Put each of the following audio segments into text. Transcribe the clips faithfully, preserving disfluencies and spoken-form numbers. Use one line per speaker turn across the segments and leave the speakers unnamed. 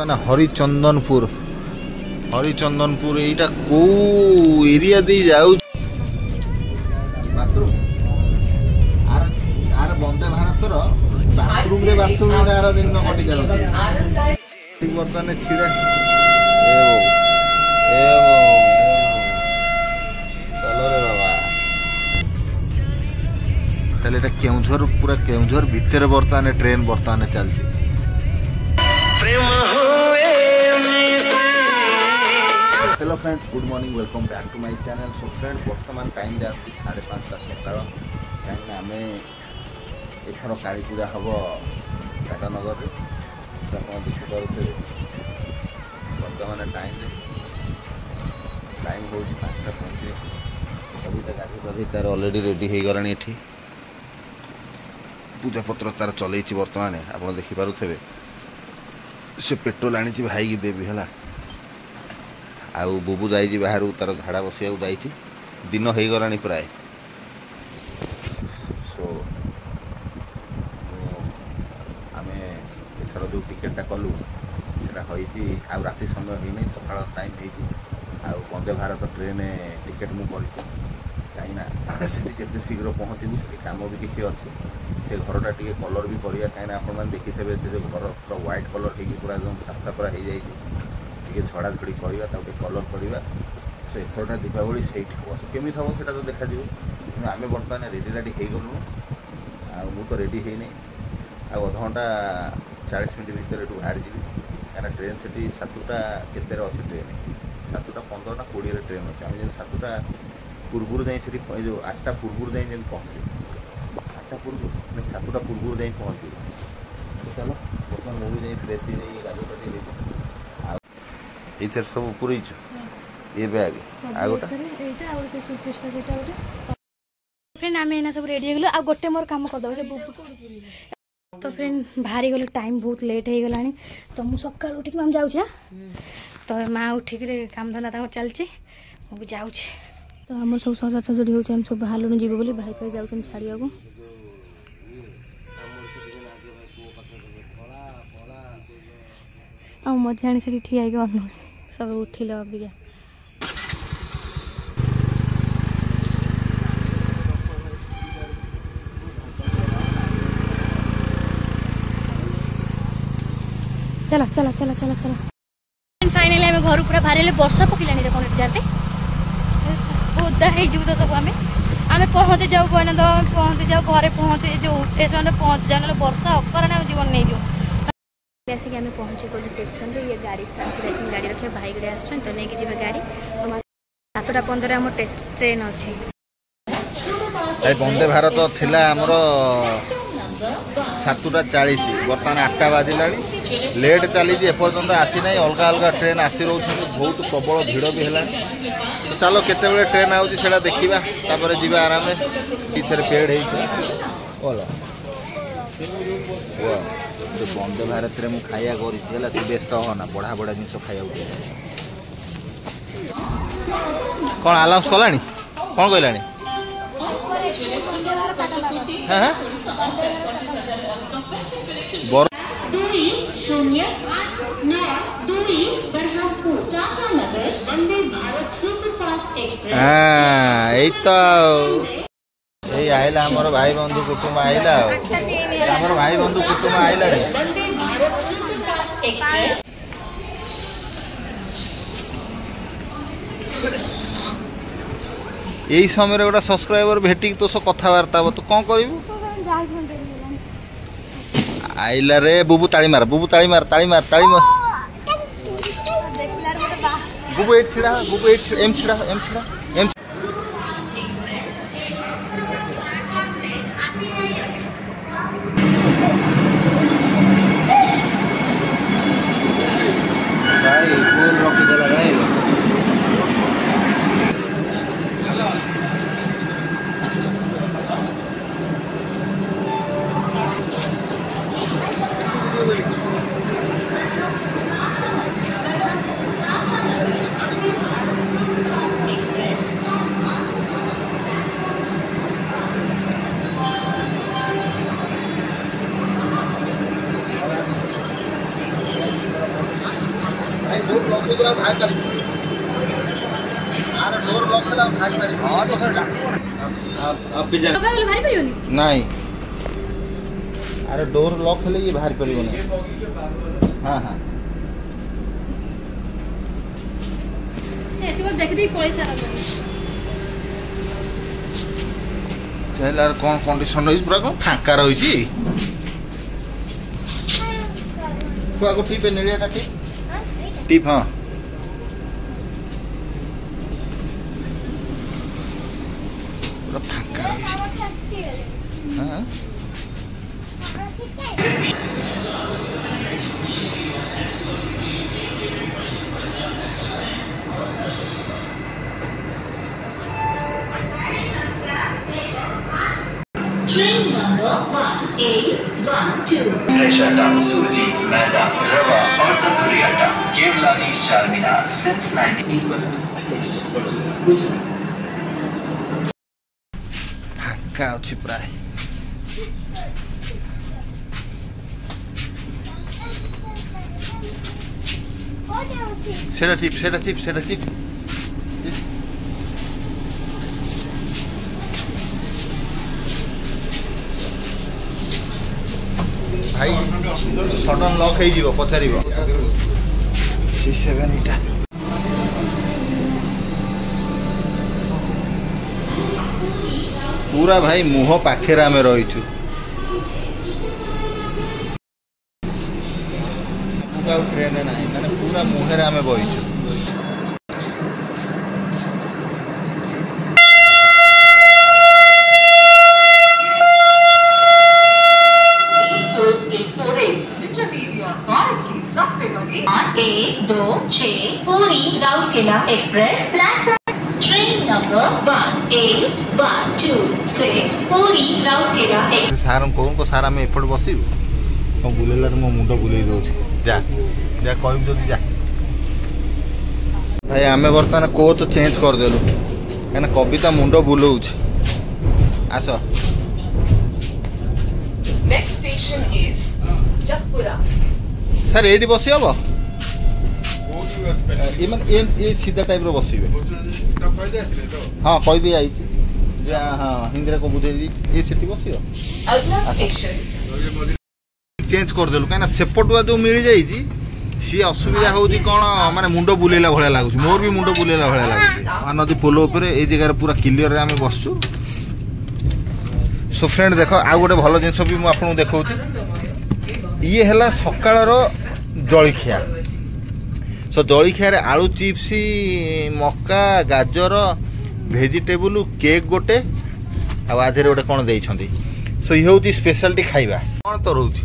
बर्तमान हरिचंदनपुर हरिचंदनपुर एटा को एरिया दे जाऊ बाथरूम आर आर वंदे भारत रो बाथरूम रे बाथरूम रे आर दिन कटि जाऊ ठीक बर्तमान छिड़ा ए वो ए वो चलो रे बाबा ताले एटा केउझर पूरा केउझर भीतर बर्तमान ट्रेन बर्तमान चलची hello friends good morning welcome back to my channel. So friend बर्तमान टाइम आसी साढ़े पाँचटा सकाल कहीं आम एथर काली पूजा हम टाटानगर देखिपे बर्तमान टाइम टाइम हो पाँचटा पैंतीस सभी गाधी गाधी तार अलरेडी रेडी हो गला ये पूजा पत्र तार चल बर्तमान आप देखिपे से पेट्रोल आनी भाई की देवी है आउ बुबू जाइए बाहर तार झाड़ा बसिया जाइए दिन हो गला प्राय सो आम एथर जो टिकेटा कलु से आउ राति समय होनी सकाल टाइम हो वंदे भारत ट्रेन टिकेट मुझे कहीं से शीघ्र पहुँचू से कम भी किसी अच्छे से घरटा टी कलर भी करा कहीं आप देखिथे से जो घर पूरा व्हाइट कलर हो पूरा एकदम साफा पूरा हो जाए टे झड़ा झड़ी करवा कलर करवा से एथरटा दीपावली से केमी हम से तो देखा तेनाली आम बर्तमान रेडी राडी हो गलु आ तो रेडी है नहीं आधा चालीस मिनट भितर यू बाहर जी कहीं ट्रेन से सातटा केतर अच्छे ट्रेन सातटा पंद्रह ना कोड़े ट्रेन अच्छे आम जब सातटा पूर्व जाए जो आठटा पूर्व जाए जब पहुँचे आठटा पूर्व सातटा पूर्व जाए पहुँचे चलो बर्तमान मुझे जाए फ्रेश भी जाए गाड़ी ये सब पूरी ये बैग
फ्रेंड आम एना सब रेडी हो गलु आ गोटे मोर काम कर दो तो फ्रेंड बाहरी गलु टाइम बहुत लेट हो गलानी तो मु सकाळ उठिक हम जाऊ तो माँ उठिक काम धंदा चलची मुझे जाऊँ तो आम सब सजा सजड़ी हो सब बाहर जीव बोली भाई भाई जाऊँ छाड़िया को आ मजाणी से ठिया अनु सब उठिल अबिका चलो चलो चलो चलो चलो फाइनली आम घर पूरा बाहर वर्षा पकड़ानी देखो ये जाते ओदा हो तो सब आम आम पहुँची जाऊ कहना तो पहुँची जाऊ घरे पहुँचे जो स्टेशन पहुँची जाऊ ना वर्षा अकर आम जीवन नहीं जाऊ आसिक आम पहुँची गलु स्टेशन ये गाड़ी स्टार्ट गाड़ी रखे भाई गड़े आस तो नहीं जी गाड़ी सातटा पंद्रह आम ट्रेन अच्छी
वंदे भारत थिला आमर सातटा चालीस बर्तमान आठटा बाजिला लेट चली एपर्तंत आसी ना अलग अलग ट्रेन आसी रोच बहुत प्रबल भिड़ भी है तो चलो केते ट्रेन आसा देखा तापर जीवा आराम से पेड़ हो वंदे भारत में मुझे खाया कर तू व्यस्त होना बढ़ा बढ़ा जिन खाया कौन आलाउंस कला कौन कहला ये आइला हमर भाई बंधु कुटुंब आइला हमर भाई बंधु कुटुंब आइला यही समय गोटा सब्सक्राइबर भेटी तो सो कथबार्ता तो कौन करू आइला रे बुबू ताली मार बुबू ताली मार ताली मार ताली मार बुबू एट छिड़ा बुबू एट एम छिड़ा एम छिड़ा एम भाई फूल रखी देला भाई ହେଲେ ବାହାରି ପାରିବୁ ଆର ଡୋର ଲକ୍ ହେଲେ ବାହାରି ପାରିବୁ ହଁ ତ ସେଟା ନାଇଁ ଆରେ ଡୋର ଲକ୍ ହେଲେ ଇଏ ବାହାରି ପାରିବନି ହଁ ହଁ ଚାହିଁଲେ ଆର କ'ଣ କଣ୍ଡିସନ ରହିଛି ପୁରା କ'ଣ ଫାଙ୍କା ରହିଛି ଛୁଆକୁ ଠିପ୍ ନେଳିଆଟା ଠିପ୍ ଟିପ୍ ହଁ ପୁରା ଫାଙ୍କା ହଁ
Train number one eight one two. Fresh atta, suji, maida, rava और तंदूरी आटा केवलानी चारमीनार since nineteen
फांका अच्छी प्राय सेटा टिप सेटा टिप सेटा टिप भाई सडन लक हो पचार सी सेवेन इटा पूरा भाई मुह पाखे आम रहीचु ट्रेन ना माने पूरा मुहर आम बहीचु
एक दो छः Puri Rourkela express platform train number one eight one two six Puri Rourkela
सार कहूँ सार आम एपट बसबू मो बुलेला मो मुंड बुले दे जा जा कह जा भाई आम बर्तमान कोच चेंज करदेलु कहीं कविता मुंड बुलाऊँ आस
Next station is Jakpura.
Sir ये बसी हम ये ये सीधा टाइप रो बस हाँ कह दी आई हाँ हिंदी को बुझे ये सीटी बस चेंज करदेलु कहीं सेपटुआ जो मिल जाए सी असुविधा हूँ कौन माने मुंड बुलेला भाया लगुच मोर भी मुंड बुलेला भाया लगुच नदी पोल उपर ये जगह पूरा क्लियर आम बसचु सो फ्रेंड देख आउ गोटे भल जिन भी मुझे देखा ये है सकाल जलखिया सो जलखिया आलू चिप्स मका गाजर भेजिटेबल केक गोटे आधे गोटे कौन दे सो ये हूँ स्पेशलिटी खाइबा कौन तो रोच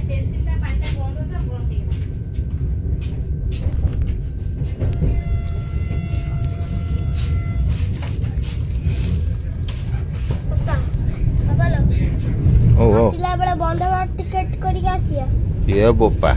ये बोपा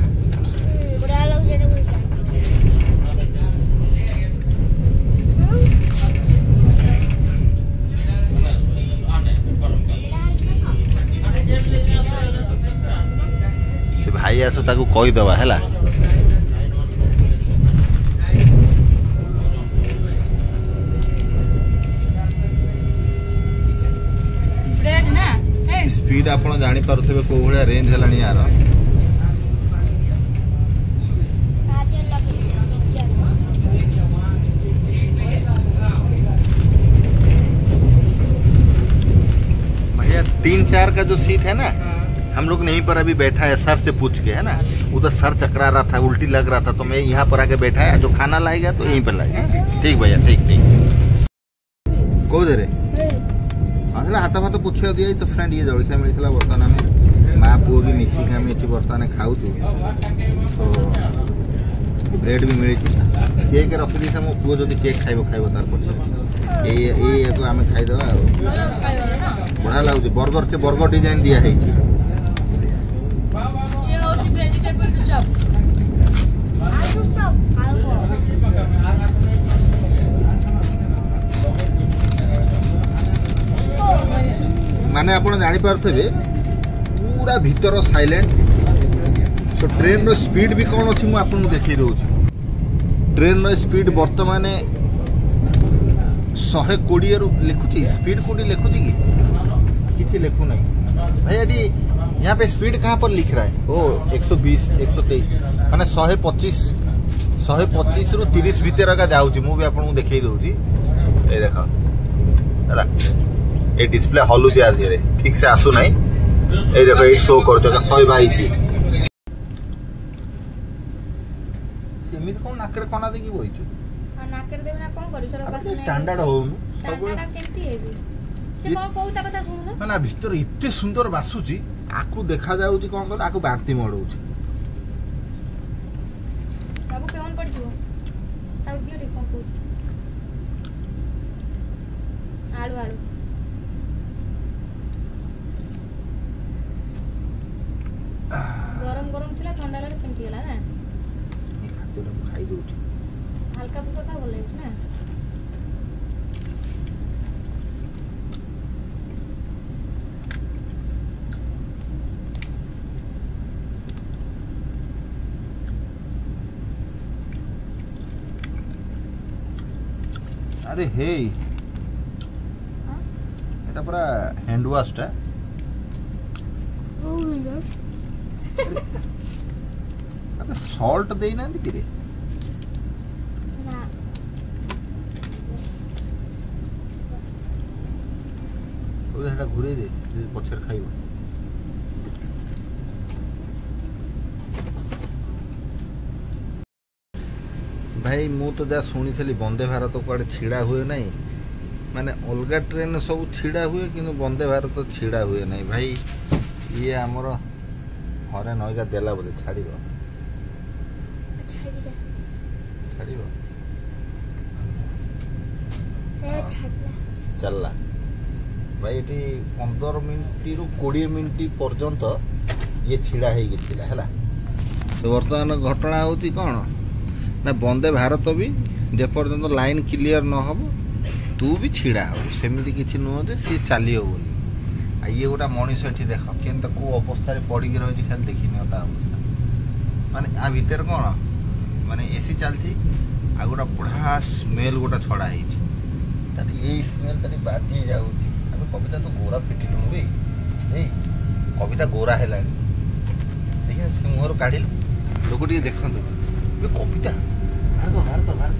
से भाई आसो ताकू कहीदबा है स्पीड आप जानी पारे कौ भाया रेंज है यार भैया तीन चार का जो सीट है ना हम लोग नहीं पर अभी बैठा है सर से पूछ के है ना उधर सर चकरा रहा था उल्टी लग रहा था तो मैं यहाँ पर आके बैठा है जो खाना लाएगा तो यहीं पर लाएगा ठीक भैया ठीक ठीक कौ दे हाँ हाथ फाथ पुछा दिया तो फ्रेंड ये जलखिया मिलता बर्तमान आम माँ पुओ भी मिसिक आम ये बर्तमान खाऊ तो ब्रेड भी मिली केक रखी मो पुओ जब केक खाइब खाइब तार पचे ये आम खाईदे बढ़िया लगुच बर्गर से बर्गर डिजाइन दिखाई माने आप जापारे पूरा भीतर साइलेंट सो ट्रेन रो स्पीड भी कौन अच्छी मुझे देखी दूँ ट्रेन रो स्पीड वर्तमान शहे कोड़े रु लिखुची स्पीड कोड़ी लिखुची कि किसी लिखु नहीं भाई अभी यहाँ पे स्पीड कहाँ पर लिख रहा है ओ एक सौ बीस एक सौ तेईस माने शहे पच्चीस शहे पच्चीस रु तीस भितर का जाऊँगी मुझे आपको देखई दूसरी ये देख है ये डिस्प्ले हलुची आ धीरे ठीक से आसू ना ये देख ये शो कर शहे बैश कौन नाकर कना देखी बहिचु
नाकर देबे ना कोन करू सर बस
स्टैंडर्ड होनु
स्टैंडर्ड केमती हेबी से कोन कहूता कथा सुनु
ना भीतर इत्ते सुंदर बासुची आकु देखा जाउची कोन कहल आकु बांती मडउची
बाबू पेन पड़ जिवो ताऊ दियो रे कोन कहू आलू आलू गरम गरम थिला ठंडा रे सेमती गेला ना
ये खाद्य खाई दउची
हल्का फुल्का का बोले ना
अरे हे এটা পুরা হ্যান্ড ওয়াশটা
ও মিনিট
আবে সল্ট দেই না কি রে
না
ওটা এটা ঘুরে দে যে পছর খাইব भाई मु तो जा शुणी थी वंदे भारत कड़े छिड़ा हुए नहीं माने अलगा ट्रेन सब छिड़ा हुए कि वंदे भारत छिड़ा हुए नहीं भाई ये आमर हरे नईका देला बोले छाड़ चलला भाई ये पंदर मिनट रु कोड़े मिनट पर्यंत ये छिड़ा है बर्तमान घटना होती कौन ना वंदे भारत भी जेपर्यंत लाइन क्लियर न हो तू भी छिड़ा हो सेमती किसी नुह जे सी चलियो बोली आ ये गोटा मनीष ये देख के कौ अवस्था पड़ी रही खाली देखनी ता अवस्था माने आ भितर कौन माने एसी चलती आ गोटा बढ़ा स्मेल गोटा छड़ा ये स्मेल तारी बाजी जाऊँगी अरे कविता तो गोरा फिटिलु रे ए कविता गोरा है देखिए मुहर काढ़ लोक टे देखते कविता बाहर कर बाहर कर बाहर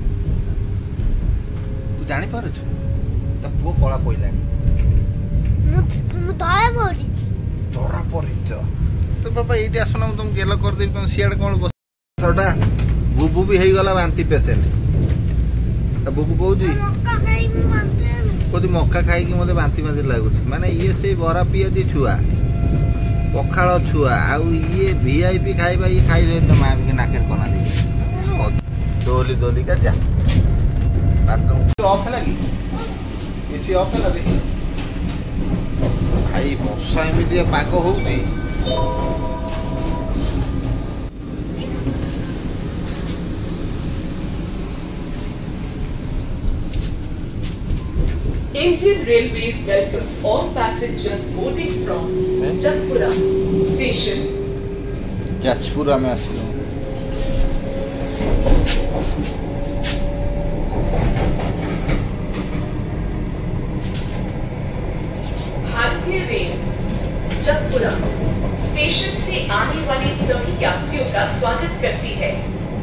तू जानी पारुछ तो पुओ कला पइलानी
मु तळे पड़िछ
तोरा परिच तो बाबा एटी आसना तुम गेल कर देबी तुम सियाड कोन बस थोड़ा बुबू भी हेई गला वांती पेशेंट तो बुबू कहू जी
मक्का खाई मु वांती
कोदी मक्का खाई कि मते वांती मांती लागुछ माने ये से बरा पियाजी छुआ पखाळ छुआ आउ ये वीआईपी खाइबा ये खाई जे तो मां के नाके कोना दे दोली दोली का जा बाथरूम ऑफ लगी एसी ऑफ लगी भाई वर्षा एमती पाग हो
Indian Railways welcomes all passengers boarding from Jatpura station.
जाजपुरा में आसिलु
भारतीय रेल जतपुरा स्टेशन से आने वाले सभी यात्रियों का स्वागत करती है।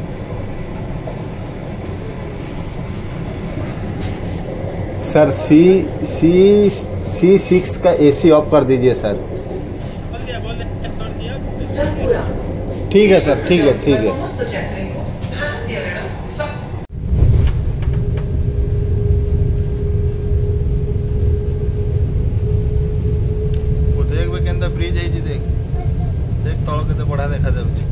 Sir C C C six का एसी ऑफ कर दीजिए सर।
जतपुरा
ठीक है सर ठीक है ठीक है। वो देख वे केंदा ब्रिज है जी देख देख तଳ केते बड़ा देखा जाउची।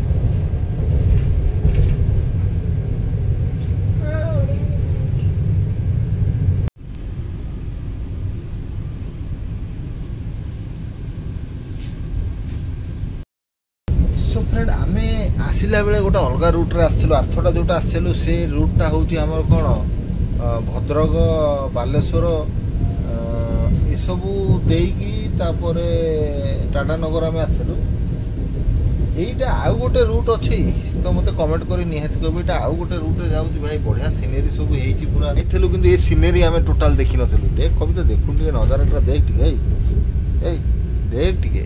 फ्रेंड आमे आसिला बेले गोटे अलग रूट रे आछलु आर्थटा जोटा आछलु से रूटटा होची हमर कोन भद्रक बालेश्वर ए सबु देईकी तापरे टाटा नगर आमे आछलु এইটা ଆଉ ଗୋଟେ ରୁଟ୍ ଅଛି ତ ମତେ କମେଣ୍ଟ କରି ନିହାତି କହିବେ ଏଇଟା ଆଉ ଗୋଟେ ରୁଟ୍ରେ ଯାଉଛି ଭାଇ ବଢିଆ ସିନେରୀ ସବୁ ହେଇଛି ପୁରା ଏଥିଲୁ କିନ୍ତୁ ଏ ସିନେରୀ ଆମେ ଟୋଟାଲ ଦେଖିନଥିଲୁ ଦେଖ କବିତା ଦେଖୁନ ଟିକେ ନଜାରାଟା ଦେଖ ଟିକେ ଏଇ ଏଇ ଦେଖ ଟିକେ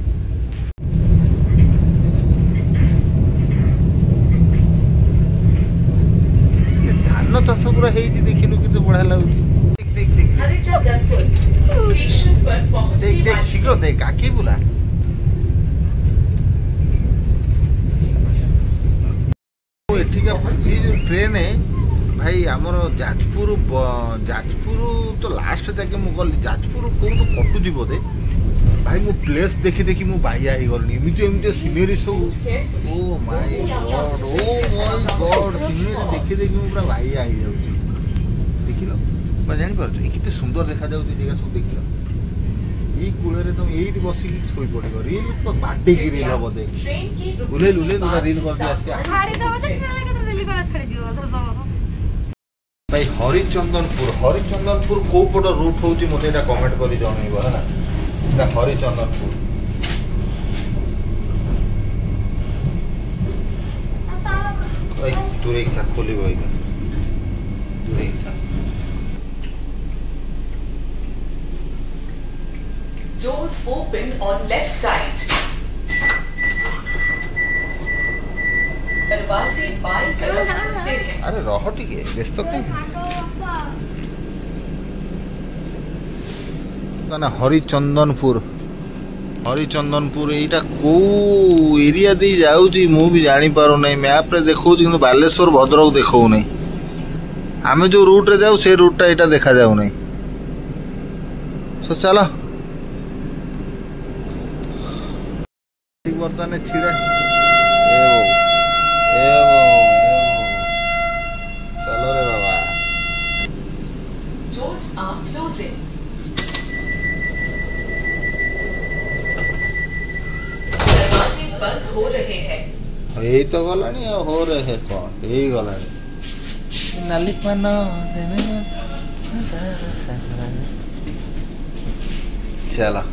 ଧାନ ଚାଷ ପୁରା ହେଇଛି ଦେଖିଲୁ କିନ୍ତୁ ବଢିଆ ଲାଗୁଛି देख देख देख
हरिचंदनपुर स्टेशन पर
देख
पहुंचने
देख
वाली
शीघ्र देख आके बुला एठिका ये जो ट्रेन है भाई आमर जाजपुर जाजपुर तो लास्ट जाके मु गली जाजपुर कोन तो कटुजी बोधे भाई मु प्लेस देखी देखी मु बाहिया ही गलनी एमिति एमिति सिनेरी सब oh my God oh my God scenery देखी देखी मु पूरा बाहिया ही जाउची देखिलो मैं जानि पारछु ई किते सुंदर देखा जाउची जगह सब देखिलो ई कुळे तुम एट बसी सोई पड़िबो रील तो बाटे की रील हबो देख
ट्रेन की
उले उले पूरा रील कर दिया आके
छाड़ी दबो तो ट्रेन लगे तो दिल्ली कोना छाड़ी दियो अथर दबो
भाई हरिचंदनपुर हरिचंदनपुर को पट रूट होची मते एटा कमेंट करी जणैबो हला एटा हरिचंदनपुर ओइ दूरे इच्छा खोली बइगा दूरे इच्छा
doors open on left side. दरवाजे बाईं तरफ खुलते हैं।
अरे रह टिके व्यस्त कहीं ना हरिचंदनपुर हरिचंदनपुर एटा को एरिया दे जाउची मु भी जानी पारो नै मैप रे देखौ कि बालेश्वर भद्रक देखौ नै आमे जो रूट रे जाऊ से रूट टा एटा देखा जाऊ नै सो चलो बर्तन छिड़ा ए वो चलो रे बाबा
Doors are closing. दरवाजे बंद हो रहे हैं।
यही तो गलानी हो रहे कौन यही गलानी नाली पान चलो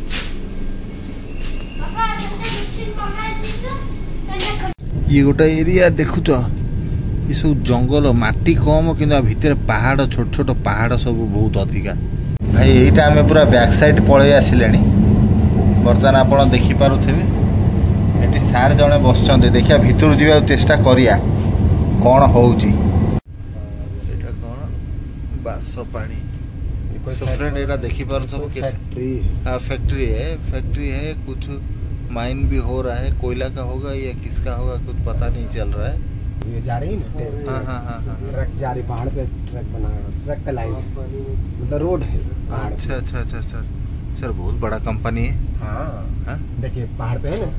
ये गोटे एरिया देखुच ये सब जंगल माटी कम कि भितर पहाड़ छोट छोट पहाड़ सब बहुत अधिका भाई यहीटा आम पूरा बैक साइड पलि आसिले बर्तमान आप देखिपे ये सार जड़े बस देखिया भितर जा चेष्टा करिया कौन होउची एटा कौन बास पानी सो फ्रेंड एटा देखि पार सब फैक्ट्री हां फैक्ट्री है फैक्ट्री है कुछ माइन भी हो रहा है कोयला का होगा या किसका होगा कुछ पता नहीं चल रहा है
ये जा रही है ना
हाँ हाँ हाँ हाँ
ट्रक जा रही पहाड़ पे ट्रक बना ट्रक का लाइन मतलब रोड है पहाड़
अच्छा अच्छा अच्छा सर सर बहुत बड़ा कंपनी है
हाँ
हाँ
देखिए पहाड़ पे है ना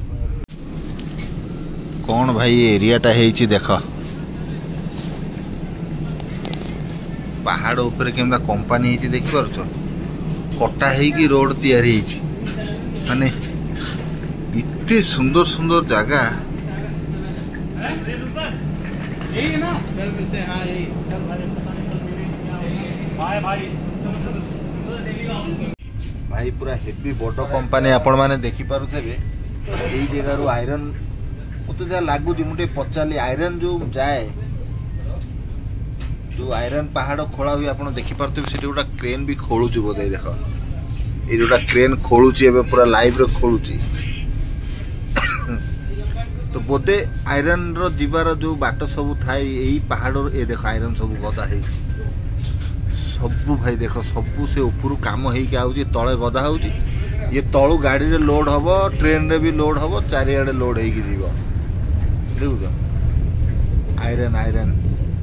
कौन भाई एरियाटा है देख पहाड़ ऊपर केमता कंपनी है देखि पारछ कटा है कि रोड तैयारी है माने इतने सुंदर सुंदर जगह भाई पूरा हेवी बड़ कंपनी आपण माने देखि पारुथे यही जगह रू आयरन तो जहाँ लगुच मुझे पचारि आयरन जो जाए जो आयरन पहाड़ खोला हुए आप देखिपे से गोटा क्रेन भी खोलुच बोधे देख ये जोटा क्रेन खोलुची पूरा लाइव रे खोलुची तो बोधे आयरन रो जीवार जो बाट सब थाए यही पहाड़ ये देख आयरन सब गदा है सबू भाई देख सबू से ऊपर काम होके आउची तले गदा होची ये तलू गाड़ी रे लोड हम ट्रेन रे भी लोड हम चारिआडे लोड होगी जीव देखुच आयरन आयरन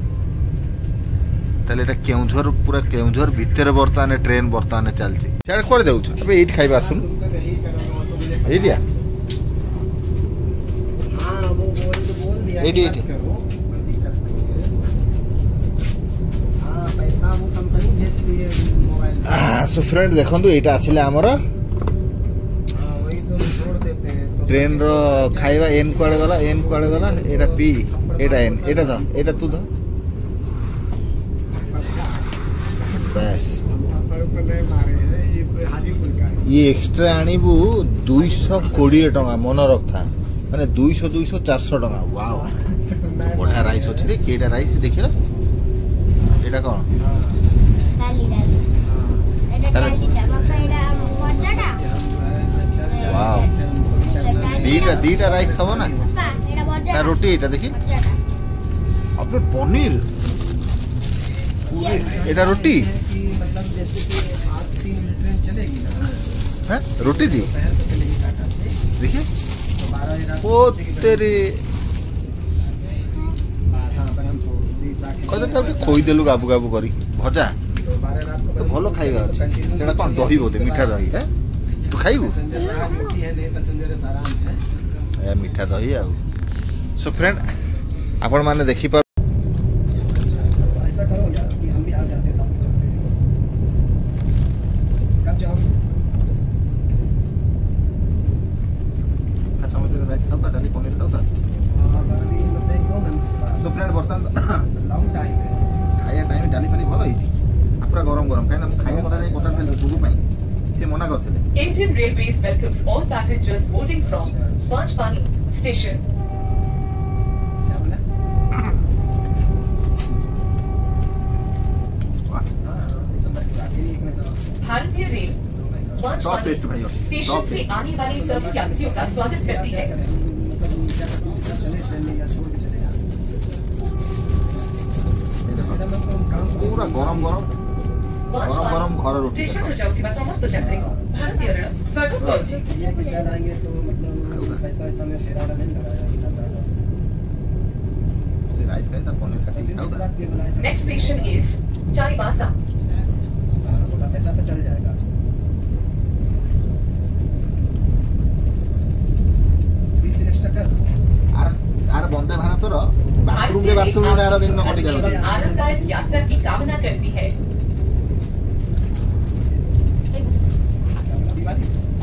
ताले एटा केउझर पूरा केउझर भितर बर्तमान ट्रेन बर्तमान चलची सियाडे कोड़े देउछ अबे एट खाइबा आसुन एटिया
हाँ वो बोल तो बोल दिया
एटी एटी
हाँ पैसा वो कंपनी भेजती है मोबाइल
आ सो फ्रेंड देखंतु एटा आसिले हमर
हाँ वही तो छोड़ देते हैं तो
ट्रेन रो खाइबा एन कोड़े गला एन कोड़े गला एटा P Etah N Etah the एटा तू द बस ये एक्स्ट्रा आनीबू दुई सौ कोड़े टका मन रखा मैंने दुईश दुईश चार सौ टका वाओ बढ़िया राइस अच्छे रे केटा राइस देख एटा कौन
डाली डाली एटा डाली मक्का एटा मजाटा
वाओ दीटा दीटा राइस थबो ना
एटा मजा
ना रोटी एटा देखी अबे पनीर एटा रोटी
मतलब जैसे कि आज तीन ट्रेन चलेगी ना
हैं रोटी थी देखिए ओ तेरे कहते तो खोई देलु गाबू गाबू करी भजा तो भलो खाइबा अछि सेडा कोन दही बोते मीठा दही है तू खाइबू ए मीठा दही आ सो फ्रेंड आपण माने देखि पर
ऐसा करो यार कि हम भी आ जाते हैं साथ में चलते हैं कब जाओगे
अच्छा मुझे राइस खाता डाली पनीर खाता
अभी मतलब एक दो मंथ्स
सो फ्रेंड बर्तन
लॉन्ग टाइम है
खाया टाइम डाली फाली भल होइछि पूरा गरम गरम खाइना मु खाया कथा नै कोटा थले बुबु पई से मना करथिले
Indian Railways welcomes all passengers boarding from Panchpani station.
क्या बोला
वाह
हाँ दिसंबर की बात ही नहीं में तो
भारतीय रेल
टॉप
पांचपानी
टेस्ट भाई
स्टेशन
टॉप
से आने वाले सभी यात्रियों का स्वागत करती है।
मतलब क्या करते हैं चले ट्रेन में या छोड़ के चले जाते मेरा मतलब काम
पूरा गरम गरम गरम गरम घर रोटी
स्टेशन जाऊँगा समस्त यात्री को भारतीय रेल स्वागत करुछि।
ये कि चल आएंगे तो मतलब पैसा ऐसा में फेरा नहीं लगाया
राइस खाइता पनीर खाइता खाउता
Next station is Chaibasa.
पैसा तो चल जाएगा बीस दिन एक्स्ट्रा कर
आर आर वंदे भारतर बाथरूम रे बाथरूम रे आर दिन कटि गेल
आरामदायक यात्रा की कामना करती है।
दिवाली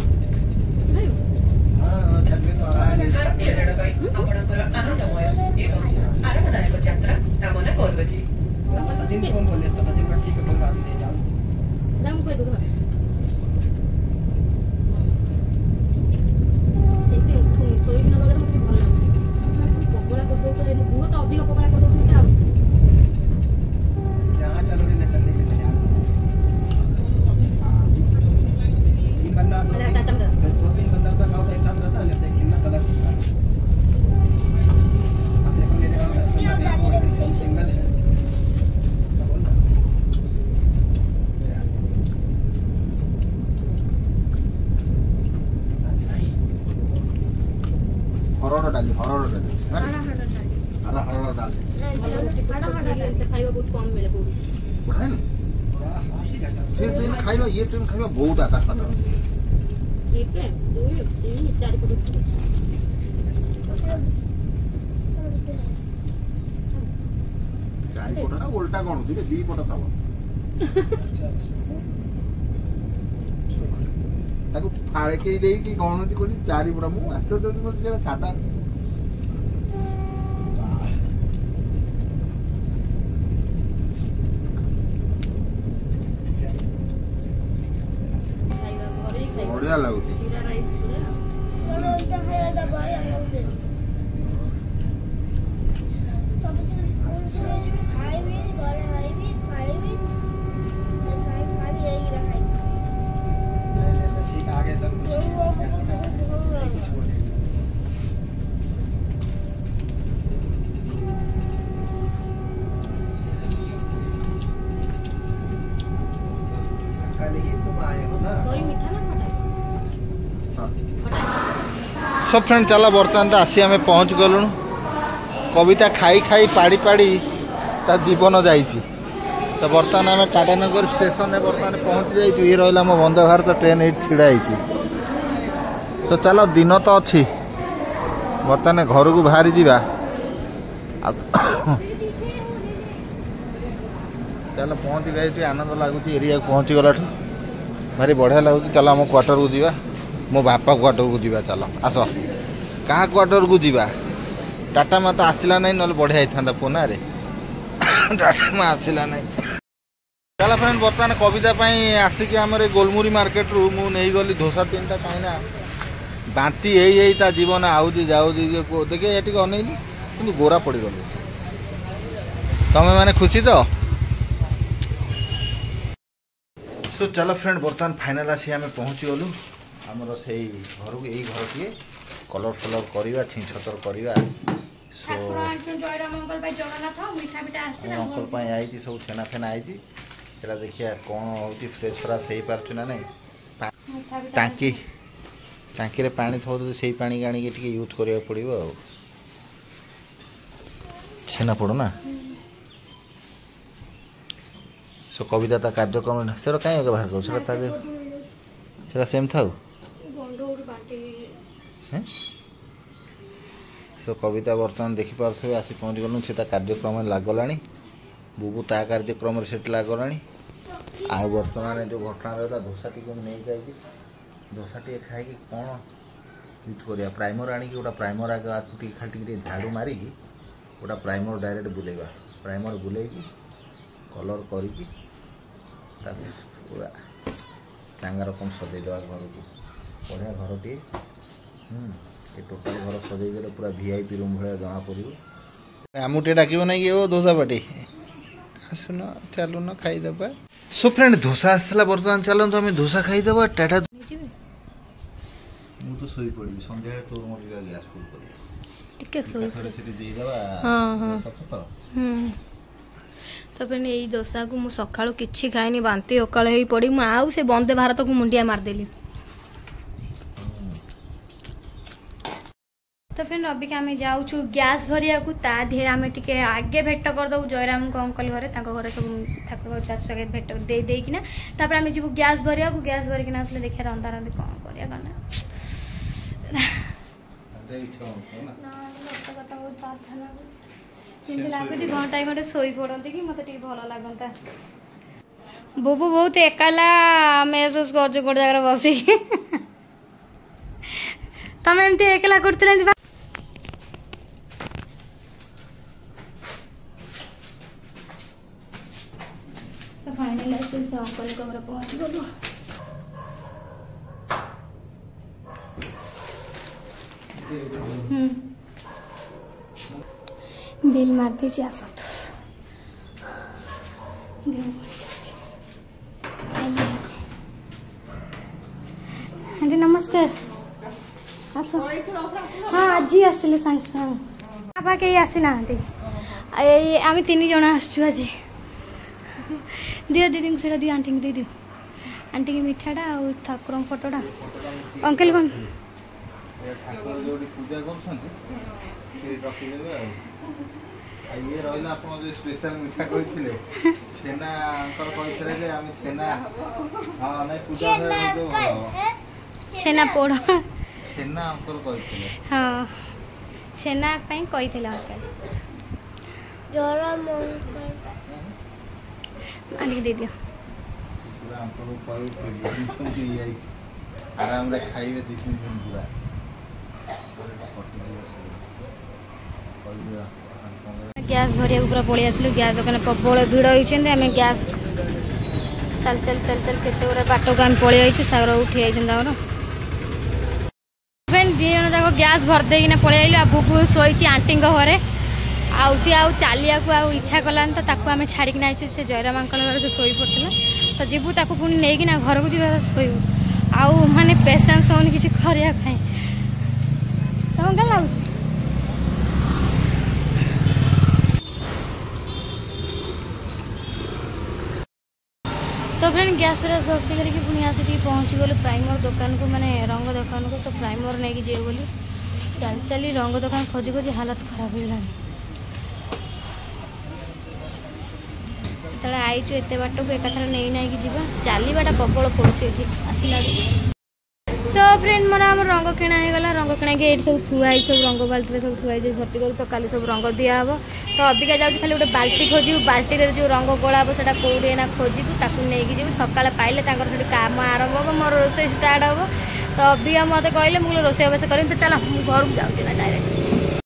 हाँ हाँ छठ में तो आ रहा है
भारतीय रेलवे आपणकर आनंदमय एवं आरामदायक यात्रा कामना करुछि।
सचिन को फोन बोले तो सचिन का ठीक है कोई बात नहीं जाऊँ
नाम कोई दुख सेते उठुनी सोई न लगे मते भल लाଗୁଛି पकोड़ा कर दो तो ए बुआ तो अधिक पकोड़ा कर दो तुम क्या
जहाँ चलोगे मैं चलने के लिए तैयार हूँ तीन बंदा दो
अरे चाचा मत
दो तीन बंदा का खाओ तो एक साथ रहता है लेकिन हिम्मत अलग होता है अब देखो मेरे गाँव में हम सिंगल है बोल ना
हरड़ डाली हरड़ डाली हरड़ हरड़ डाली
खाଇବା ବହୁତ କମ ମିଳେ କୋଉଠି
बढ़ाई नहीं से ट्रेन खाइबा ये ट्रेन खाइबा बहुत आकाश पाताल
एक ଦୁଇ ତିନି ଚାରି ପଟ
चारि पट ना उल्टा कोन होती दी पट तब ताको फाळे के देई कि गणुची कोसी चारि पट मु आछो जो से सादा
ଖାଇବା ଘରେ ହିଁ ଖାଇବା
बढ़िया लाଗୁची
जीरा राइस ପୁରା
ठीक आगे सब कुछ कुछ बोले कल ही तुम आए हो ना
ଦହି ମିଠା ନା ଖଟା ଖଟା
सब फ्रेंड चला बर्तमान तो आसी आम पहुँच गलु कविता खाई खाई पाड़ी पाड़ी ता जीवन जाइए तो बर्तमान आम टाटानगर स्टेशन में बर्तमान पहुँच जाइए ये रहा मो वंदे भारत ट्रेन ये छिड़ा सो चलो दिन तो अच्छी बर्तमान घर को बाहरी जा चलो पहुँच गई आनंद लगुच एरिया पहुँची गला भारी बढ़िया लगुच चलो आम क्वार्टर को जीवा मो बापा क्वार्टर को जीवा चलो आस क्या क्वार्टर को जीवा टाटा मा तो आसला ना ना बढ़िया होता पुना रे टाटा मा आसला ना चलो फ्रेंड बर्तमान कविता आसिक आम गोलमुरी मार्केट रु मुझे गली धोसा तीन टा कहीं बांती यही ता जीवन आउजी जाऊजी देखिए ये टिके अनेइलु कि गोरा पड़ गल तमें मैंने खुशी तो सो चलो फ्रेंड बर्तमान फाइनाल आसी आम पहुँची गलु आमर से घर को यही घर टे कलर फलर करवा छिछतर करवा सो अंकल आई सब छेना फेना आई देखिए कौन हो फ्रेश फ्राश हो पार्छ ना नहीं टांकी टांकी रे पानी थो तो से पानी आनी यूज करा पड़ो आ छेना पड़ ना सो कविता ता कार्यक्रम से कहीं बाहर कर सेम था सो कविता बर्तमान देखिपे आसी पहुँच गलु से कार्यक्रम लगला बुबू ता कार्यक्रम से लगला आ बर्तमान जो घटना रहा धोसा टी नहीं जाए धोसा टी खाई कौन यूज करा प्राइमर आनी गोटा प्राइमर आगे आगे खाली झाड़ू मारिकी गोटा प्राइमर डायरेक्ट बुलेवा प्राइमर बुले कलर करी पूरा चांगा रकम सजेदेवा घर को बढ़िया घर टे ये टोटाल घर सजेदेले पूरा वीआईपी रूम भाया जना पड़ो आमू टे डाक ना कि ओ धोसा पाटी आसन चलुन खाईदे सो फ्रेंड धोसा आसला बर्तमान चलते आम धोसा खाईदे टाटा मुझे शोई पड़ी सन्ध्या तो मोर गैस फुल
तो फिर यही दोसा को मुझे सका कि खाइनी बांती अकाल हो पड़ी आउ से वंदे भारत को मुंडिया मारदेली तो फिर अबिक आम जाऊँ गैस भरिया को ता धीरे आम टे आगे भेट करदे जयराम को अंकल घरे घर सब ठाकुर चाष भेट दे देना तापर आम जीव गैस भरिया को गैस भरिक आसले देखिए रंधा रंधि कौन कर लगुच घंटा घंटे शोई पड़ती कि मत भल लगता बुबू बहुत एकाला महसूस कर गोटे जगह बस तुम एमती एकला कर फाइनल अंकल घर पहुँच गलु बिल मार दीजिए आस आंटी नमस्कार आस हाँ आज आसिले सांग सांग बाबा कहीं आसी ना आम तीन जन आसु आज दियो दीदी से दियो आंटी दे दियो आंटी की मिठाटा आ ठाकुर फोटोटा अंकल कौन
पूजा ये रहा आप जो स्पेशल मिठा कहते छेना अंकल कहते जे आम छेना हाँ नहीं पूजा
छेना पोड़
छेना अंकल कहते
हाँ छेना पाई कहते अंकल जोरा आनी दे दियो
पूरा अंकल पर टेंशन के आई आराम रे खाइबे देखिन पूरा
गैस भरिया पूरा पलि आसलु गैस दुकान प्रबल भिड़ होती आम गैस चल चल चल चल केते गुरा बाट को आम पलि आईचु सागर उठी आई आमर दी जन जाक गैस भर देना पलि आइलु आ बुबू शोई आंटी घरे आउ सी आउ चलिया को आउ इच्छा कलान तो ताकू आम छाड़िक आईचु से जयराम अंकल घर से शोई पड़ता तो जीवु ताकू पुणी नहीं घर को जीवा शोबू आउ माने पेशेंस होनी किसी करने तुम क्या लगुच तो फ्रेंड गैस फ्रेस भर्ती करके पुणी आसी पहुँची गलु प्राइमर दुकान को माने रंग दुकान को तो प्राइमर नहीं जीव बोली चल चली रंग दुकान खोजी खोजी हालत खराब हो गला आईचु एत बाट को एकाथर नहीं ना कि जीवा चलवाटा प्रबल पड़े आसला तो फ्रेंड मोर आम रंग किणा होगा रंग किणा के सब थुआई सब रंग बाल्टी सब थुआई झटी कर तो काली सब रंग दिहब तो अबिका जाऊँ खाली गोटे बाल्टी खोजू बाल्टी जो रंग गोला हे से कौटे ना खोजू ताकू नहीं जीव सका पाइले से काम आरंभ हम मोर रोसे स्टार्ट हम तो अबिका मत कहले मुझे रोसे बस करें तो चल घर को जाऊँ ना डायरेक्ट